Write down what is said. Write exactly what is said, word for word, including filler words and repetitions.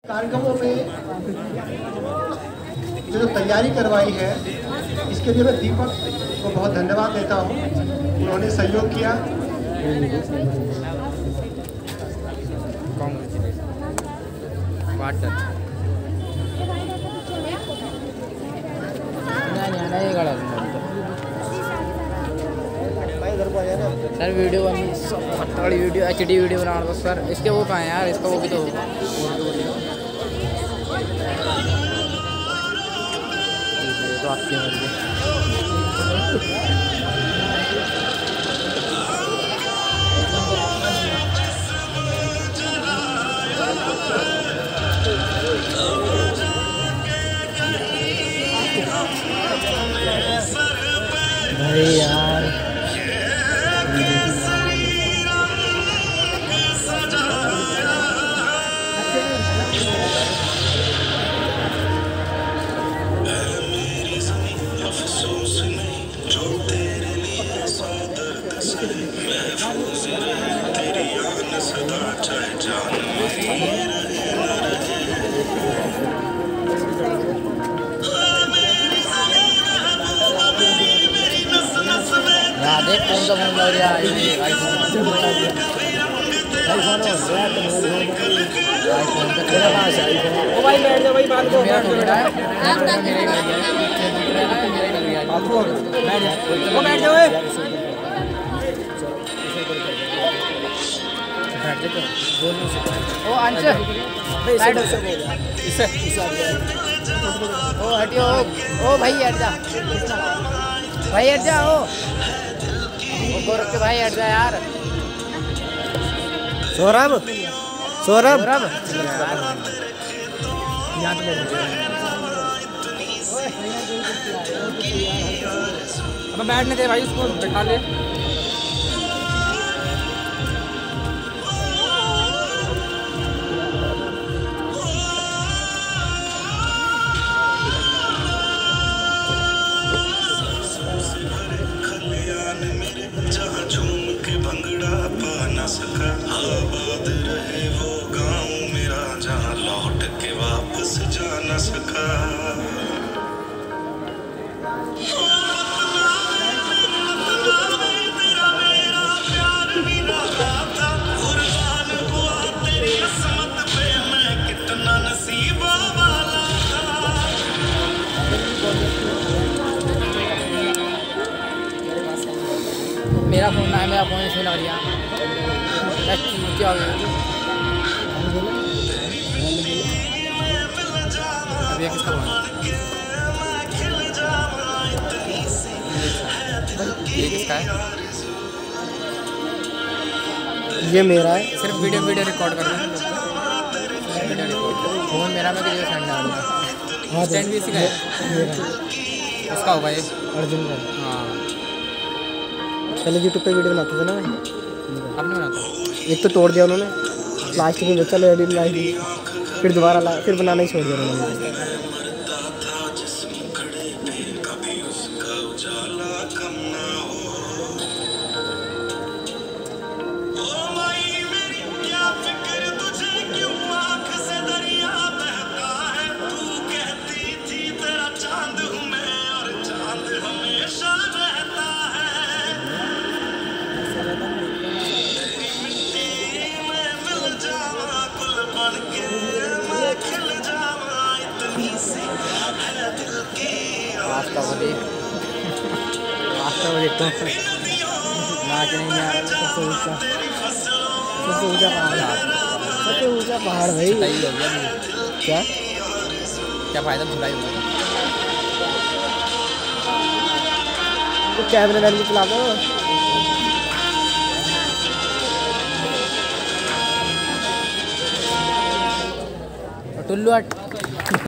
कार्यक्रमों में जो तैयारी करवाई है इसके लिए मैं दीपक को बहुत धन्यवाद देता हूँ, उन्होंने सहयोग किया। सर वीडियो बनी बड़ी वीडियो एच डी वीडियो बना दो सर। इसके वो कहाँ है यार, इसका वो भी तो होगा। तो आपकी मर्जी। भाई यार देख कौन सा फोन लग रहा है। आईफोन तेरा पास है। ओ भाई बैठ जा भाई, बात को मेरा हो रहा है। आप बैठ जा, वो बैठ जा ओए, बैठ जा बोल नहीं सकता। ओ अंश साइड से बोल इससे ओ हटियो। ओ भाई हट जा भाई, हट जा। ओ गोरख के भाई हट जा यार। सौरभ सौरभ सौरभ अब बैठने दे भाई, उसको बैठा ले। सका आबाद रहे वो गांव मेरा, जहां लौट के वापस जा न सका। तेरा मेरा प्यार भी ना था, कुर्बान हुआ तेरी असमत पे मैं, कितना नसीबा वाला था। मेरा फोन ना है, मेरा फोन इसमें लग गया। क्या हो गया? अब ये किसका फोन है? ये किसका है? ये मेरा है। सिर्फ वीडियो वीडियो रिकॉर्ड कर रहे हैं। फोन मेरा में किसी सेंड डाल रहा है। स्टैंड भी इसी का है। उसका होगा ये अर्जुन का। हाँ पहले यूट्यूब पे वीडियो बनाते थे ना, आपने बनाता। एक तो तोड़ दिया उन्होंने, प्लास्टिक में चलो एडिट लाई दी, फिर दोबारा ला, फिर बनाना ही छोड़ दिया उन्होंने। रास्ता बदे रास्ता बदे तो नाच नहीं आ रहा। सबसे ऊंचा सबसे ऊंचा पहाड़, सबसे ऊंचा पहाड़ भाई। सही हो गया क्या क्या फायदा, धुलाई हो गया। तो कैमरे मैन को चला दो। टुल्लू हट।